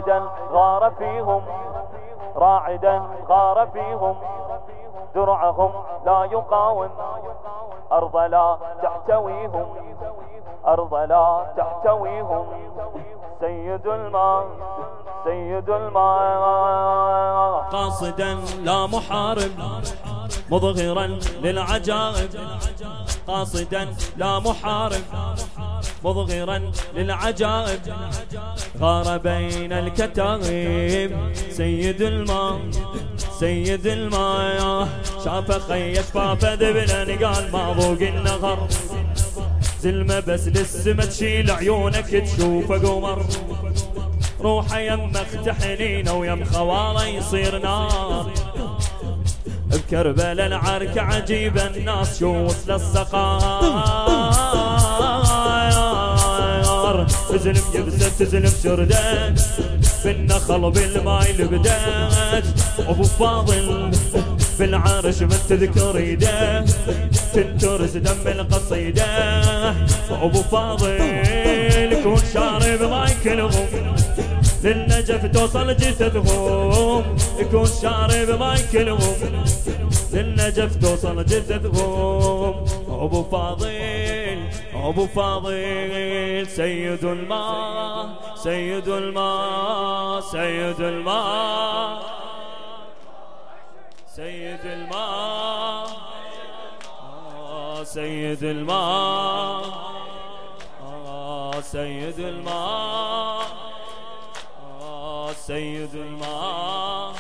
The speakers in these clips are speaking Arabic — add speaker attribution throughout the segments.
Speaker 1: راعدا غار فيهم، راعدا غار فيهم، درعهم لا يقاوم، أرض لا تحتويهم، أرض لا تحتويهم. سيد الماء سيد الماء،
Speaker 2: قاصدا لا محارب مظهرا للعجائب، قاصدا لا محارب مظهرا للعجائب، غار بين الكتائب. سيد الماء سيد الماء، شاف خي شفاف ذبلا قال ما ضوق النهر، زلمة بس للسما تشيل عيونك تشوف قمر، روحه يم اختحنينه ويم خواله يصير نار. بكربلاء العركة عجيبة الناس شو وصل السقار، تزلم يبسة تزلم شردان بالنخل بالماي لبدات، ابو فاضل بالعرش من تذكر يده تنترس دم القصيدة. ابو فاضل يكون شارب ماي كلهم، للنجف توصل جثثهم، يكون شارب ماي كلهم، للنجف توصل جثثهم. ابو فاضل ابو فاضل سيد الماء سيد الماء سيد الماء سيد الماء سيد الماء سيد الماء سيد الماء.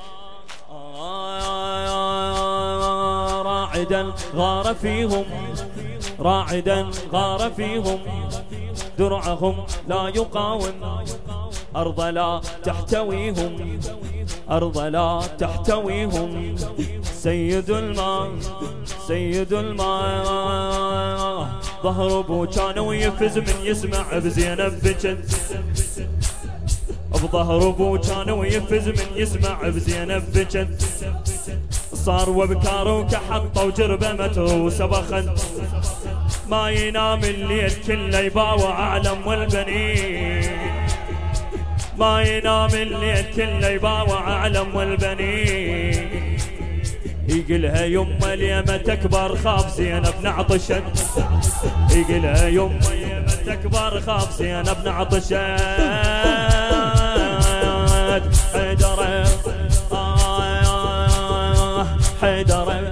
Speaker 2: راعدا غار فيهم، راعدا غار فيهم، درعهم لا يقاوم، أرض لا تحتويهم، أرض لا تحتويهم. سيد الماء سيد الماء، ظهر ابو كان ويفز من يسمع بزينب بجد، بظهر ابو كان ويفز من يسمع بزينب بجد، صار وبكار وكحطه وجربه متروسه بخد، ما ينام الليل كله يباوع اعلم والبنين، ما ينام الليل كله يباوع اعلم والبنين. يقلها يمه ليمه تكبر خاف زينب نعطشت، يقلها يمه ليمه تكبر خاف زينب نعطشت. حيدر حيدر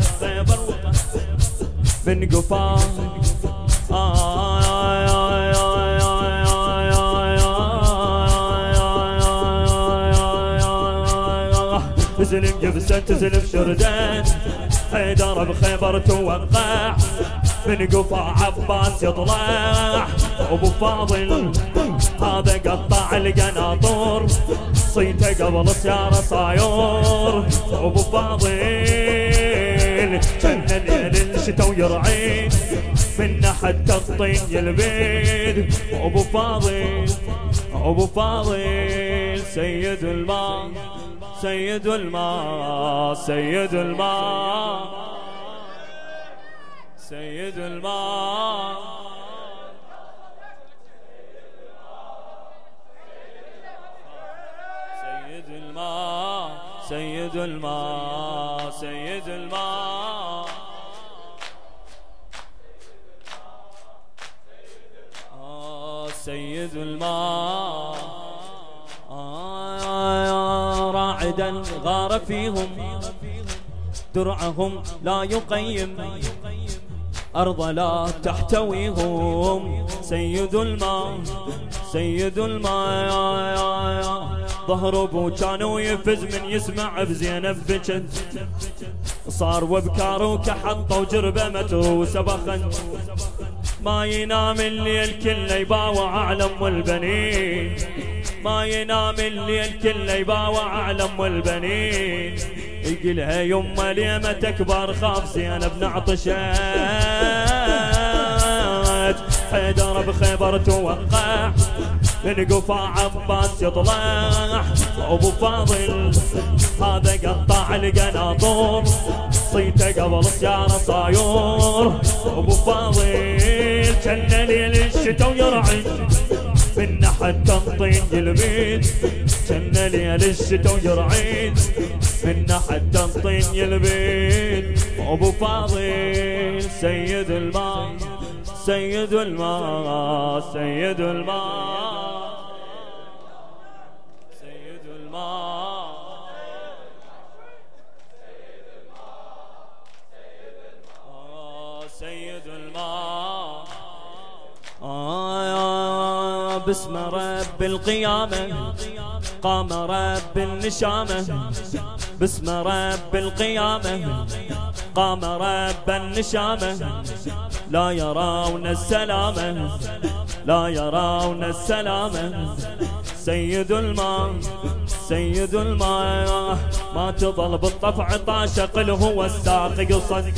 Speaker 2: من قفا تزلم جبسة تزلم شردان، حيدر بخيبر توقع، من قفا عباس يطلع. ابو فاضل هذا قطع القناطور، صيته قبل سيارة صايور. ابو فاضل كان ليل الشتا ويرعين، من حتى الطين يلبيد. ابو فاضل ابو فاضل سيد الماء سيد الماء سيد الماء سيد الماء سيد الماء سيد الماء سيد الماء سيد الماء. راعدا غار فيهم، درعهم لا يقيم، أرض لا تحتويهم. سيد الماء سيد الماء، ظهر ابو كان ويفز من يسمع بزينب بجد، صار وبكار وكحطه وجربه متروسه بخن، ما ينام الليل كله يباوع اعلم والبنين، ما ينام الليل كله يباوع اعلم والبنين. يقلها يمه ليمه تكبر خاف زينب نعطشت، حيدر بخيبر توقع، من قفا عباس يطلع. ابو فاضل هذا قطع القناطور، صيته قبل سيارة صايور. ابو فاضل كان ليل الشتا ويرعي، من حتى الطين يلبيد، ليل الشتو يرعين منا حتى الطين يلبين ابو فاضل سيد الماء سيد الماء سيد الماء سيد الماء سيد الماء باسم رب القيامة قام رب النشامة باسم رب القيامة قام رب النشامة لا يرون السلامة لا يرون السلامة سيد الماء سيد الماء ما تظل بالطفع طاشق هو الساق قصد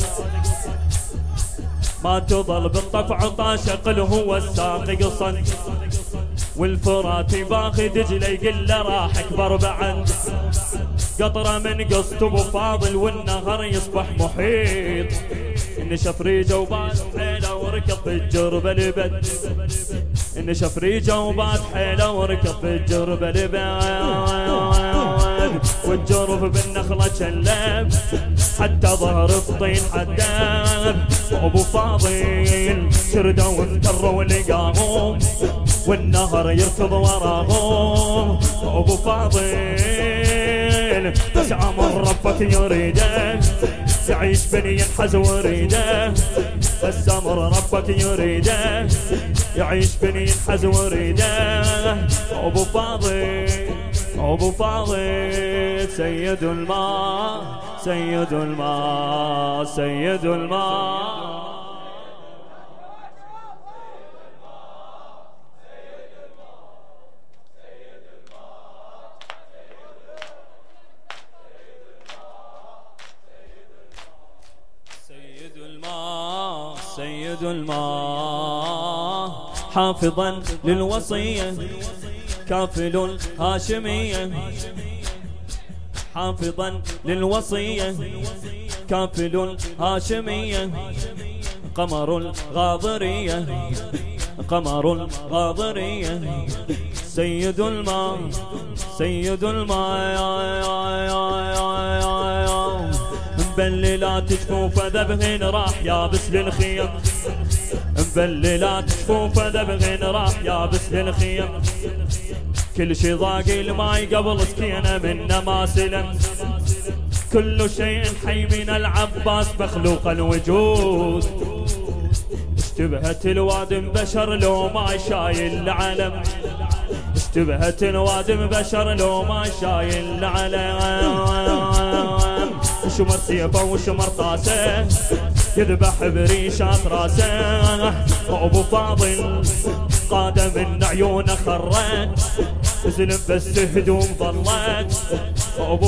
Speaker 2: ما تظل بالطفع طاشق هو الساق قصد والفراتي باخي دجلي يقل له راح اكبر بعد قطره من قصت ابو فاضل والنهر يصبح محيط نشف ريجه وبعد حيله وركب في الجرب لبد نشف ريجه وبعد حيله وركب في الجرب لبد والجرف بالنخله شلب حتى ظهر الطين حداب ابو فاضل شردوا وانتروا لقاهم والنهر يركض وراهم ابو فاضل بس عمر ربك يريده يعيش بني ينحز وريده بس امر ربك يريده يعيش بني ينحز وريده ابو فاضل ابو فاضل سيد الماء سيد الماء سيد الماء سيد الماء حافظا للوصية كافل الهاشمية حافظا للوصية كافل الهاشمية قمر الغاضرية قمر الغاضرية سيد الماء سيد الماء مبللات جفوفه ذبهن راح يابس للخيم مبللات جفوفه ذبهن راح يابس للخيم كل شي ضاقي الماي قبل سكينه منه ما سلم كل شيء حي من العباس مخلوق الوجود اشتبهت الوادم بشر لو ما شايل العلم اشتبهت الوادم بشر لو ما شايل العلم شمر سيفه وشمر طاسه يذبح بريشات راسه ابو فاضل قاده من عيونه خرت زلم بس هدوم ظلت ابو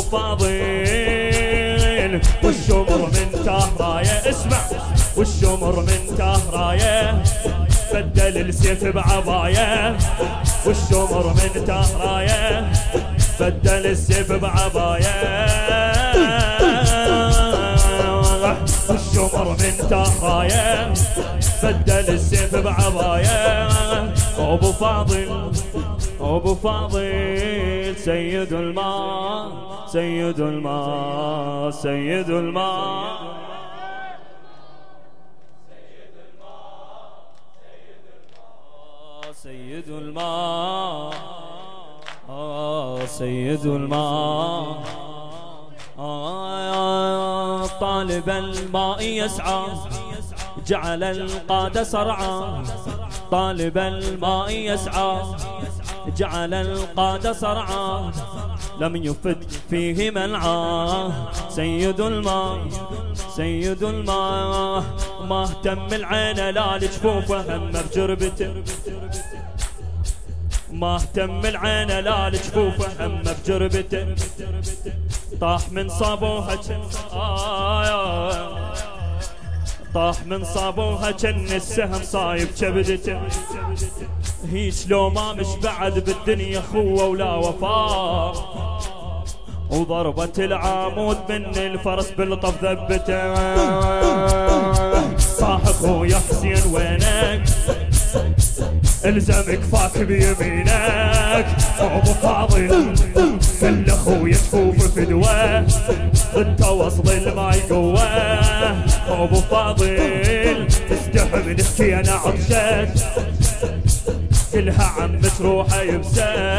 Speaker 2: فاضل والشمر من تهرايه اسمع والشمر من تهرايه بدل السيف بعبايه والشمر من تهرايه بدل السيف بعبايه والشمر من تهرايه بدل السيف بعبايه ابو فاضل ابو فاضل سيد الماء سيد الماء سيد الماء سيد الماء سيد الماء طالب الماء يسعى جعل القادة صرعا طالب الماء يسعى جعل القادة صرعا لم يفد فيه منعا سيد الماء سيد الماء ما اهتم العين لا لجفوفه هم بجربته ما اهتم العين لا لجفوفه هم بجربته طاح من صابوها طاح من صابوها كن السهم صايب كبدته هيج لو ما مش بعد بالدنيا خوه ولا وفاء وضربة العامود من الفرس بالطف ذبته صاح اخويا حسين وينك الزم كفاك بيمينك ابو فاضل، كل اخوي تفوف فدوه انت وصل الماي قوه. ابو فاضل تستحب نحكي انا عطشت كلها عمت روحه يبسات.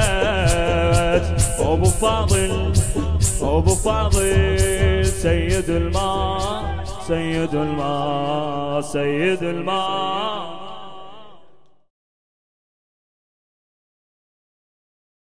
Speaker 2: ابو فاضل ابو فاضل سيد الماء سيد الماء سيد الماء.